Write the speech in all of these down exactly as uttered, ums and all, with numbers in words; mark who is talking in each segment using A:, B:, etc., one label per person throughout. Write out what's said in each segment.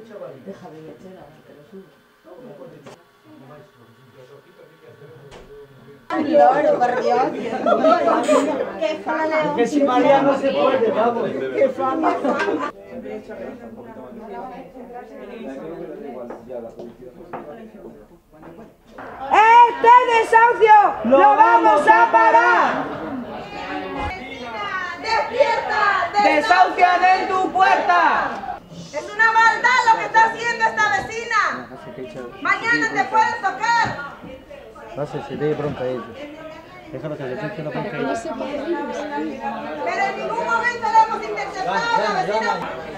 A: Deja de lechera, te lo subo. Loro, por Dios. Qué fama.
B: Que si María no se puede, vamos. Qué fama.
C: ¡Este desahucio lo vamos a parar!
D: ¡Despierta!
C: ¡Desahucian en tu puerta!
D: ¡Es una maldad lo que está haciendo esta vecina! ¡Mañana te pueden tocar!
B: No sé, se ve bronca ellos. Déjalo que le eche la bronca a ellos.
D: Pero en ningún momento le hemos interceptado a la vecina.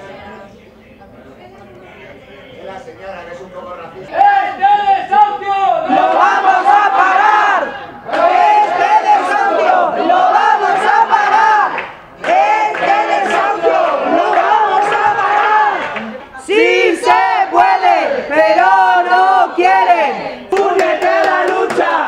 E: La señora que es un poco racista.
C: ¡Este desahucio lo vamos a parar! ¡Este desahucio lo vamos a parar! ¡Este desahucio lo vamos a parar! ¡Sí se puede, pero no quieren! ¡Únete a la lucha!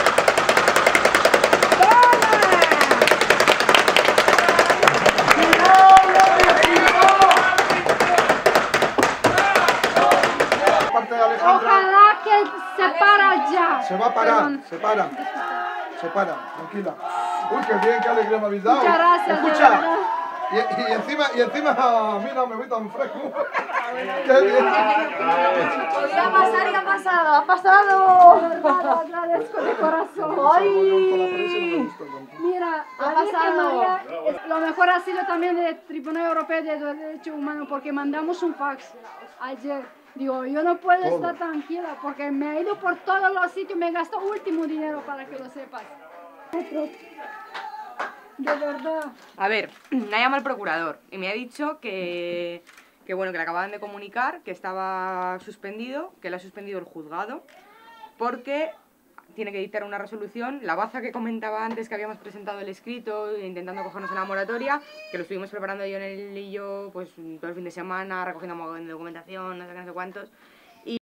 F: Ojalá que se para ya.
G: Se va a parar,
F: Perdón.
G: se para. Se para, tranquila. Uy, qué bien, qué alegría me habéis dado.
F: Muchas gracias, de
G: Escucha.
F: verdad.
G: Y, y encima, y encima, mira, me voy tan fresco. Qué bien.
F: Podría pasar y ha pasado, ha pasado. De verdad, lo agradezco de corazón. Ay, mira, ha pasado. Lo mejor ha sido también del Tribunal Europeo de Derechos Humanos porque mandamos un fax ayer. Digo, yo no puedo
G: Todo.
F: estar tranquila porque me he ido por todos los sitios, me gasto último dinero para que lo sepas. De verdad.
H: A ver, me ha llamado el procurador y me ha dicho que, que bueno, que le acababan de comunicar que estaba suspendido, que le ha suspendido el juzgado, porque tiene que dictar una resolución. La baza que comentaba antes, que habíamos presentado el escrito intentando cogernos en la moratoria, que lo estuvimos preparando yo en el y yo pues todo el fin de semana, recogiendo un montón de documentación, no sé qué, no sé cuántos.